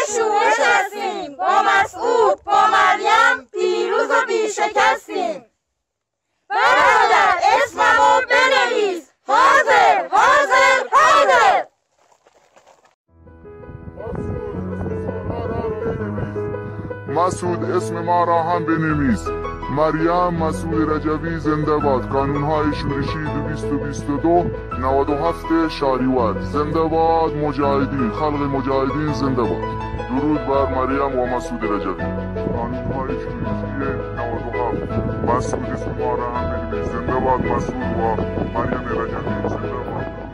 شورش هستیم، با مسعود با مریم پیروز و بیشکستیم. برادر اسممو بنویس. حاضر حاضر حاضر. مسعود اسم ما را هم بنویس. مریم مسعود رجوی زنده باد. کانونهای شورشی 2022 97 شهریور زنده باد. مجاهدین، خلق مجاهدین زنده باد. درود بر مریم و مسعود رجوی. کانونهای شورشی 97 مسعود اسم ما را هم بنویس. زنده باد مسعود و مریم رجوی زنده باد.